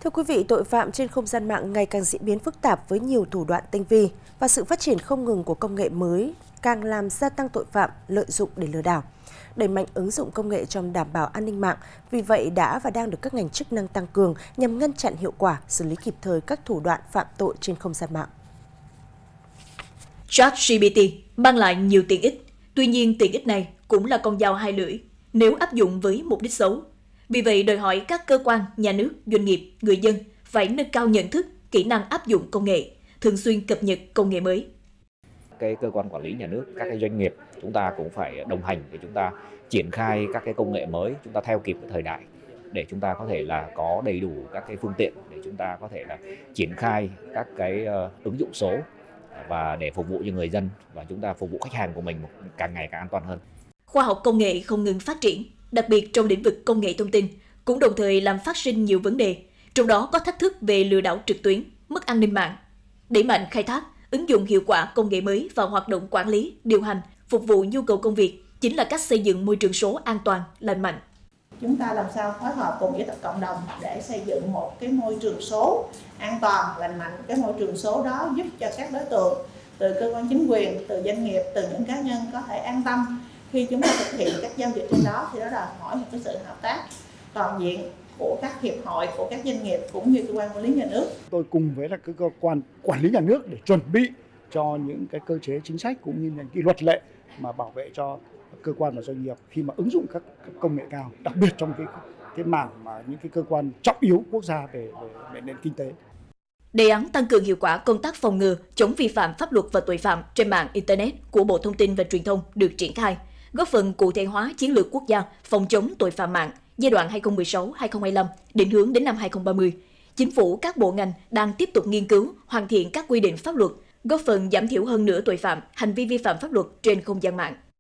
Thưa quý vị, tội phạm trên không gian mạng ngày càng diễn biến phức tạp với nhiều thủ đoạn tinh vi và sự phát triển không ngừng của công nghệ mới càng làm gia tăng tội phạm lợi dụng để lừa đảo. Đẩy mạnh ứng dụng công nghệ trong đảm bảo an ninh mạng, vì vậy đã và đang được các ngành chức năng tăng cường nhằm ngăn chặn hiệu quả, xử lý kịp thời các thủ đoạn phạm tội trên không gian mạng. ChatGPT mang lại nhiều tiện ích, tuy nhiên tiện ích này cũng là con dao hai lưỡi nếu áp dụng với mục đích xấu. Vì vậy, đòi hỏi các cơ quan, nhà nước, doanh nghiệp, người dân phải nâng cao nhận thức, kỹ năng áp dụng công nghệ, thường xuyên cập nhật công nghệ mới. Cái cơ quan quản lý nhà nước, các cái doanh nghiệp, chúng ta cũng phải đồng hành để chúng ta triển khai các cái công nghệ mới, chúng ta theo kịp cái thời đại để chúng ta có thể là có đầy đủ các cái phương tiện để chúng ta có thể là triển khai các cái ứng dụng số và để phục vụ cho người dân và chúng ta phục vụ khách hàng của mình càng ngày càng an toàn hơn. Khoa học công nghệ không ngừng phát triển, đặc biệt trong lĩnh vực công nghệ thông tin, cũng đồng thời làm phát sinh nhiều vấn đề, trong đó có thách thức về lừa đảo trực tuyến, mất an ninh mạng. Đẩy mạnh khai thác, ứng dụng hiệu quả công nghệ mới vào hoạt động quản lý, điều hành, phục vụ nhu cầu công việc chính là cách xây dựng môi trường số an toàn, lành mạnh. Chúng ta làm sao phối hợp cùng với cộng đồng để xây dựng một cái môi trường số an toàn, lành mạnh. Cái môi trường số đó giúp cho các đối tượng từ cơ quan chính quyền, từ doanh nghiệp, từ những cá nhân có thể an tâm khi chúng ta thực hiện các giao dịch trên đó, thì đó là hỏi một cái sự hợp tác toàn diện của các hiệp hội, của các doanh nghiệp cũng như cơ quan quản lý nhà nước. Tôi cùng với là cơ quan quản lý nhà nước để chuẩn bị cho những cái cơ chế chính sách cũng như những cái luật lệ mà bảo vệ cho cơ quan và doanh nghiệp khi mà ứng dụng các công nghệ cao, đặc biệt trong cái mảng mà những cái cơ quan trọng yếu quốc gia về nền kinh tế. Đề án tăng cường hiệu quả công tác phòng ngừa, chống vi phạm pháp luật và tội phạm trên mạng Internet của Bộ Thông tin và Truyền thông được triển khai, góp phần cụ thể hóa chiến lược quốc gia phòng chống tội phạm mạng giai đoạn 2016-2025, định hướng đến năm 2030. Chính phủ, các bộ ngành đang tiếp tục nghiên cứu, hoàn thiện các quy định pháp luật, góp phần giảm thiểu hơn nữa tội phạm, hành vi vi phạm pháp luật trên không gian mạng.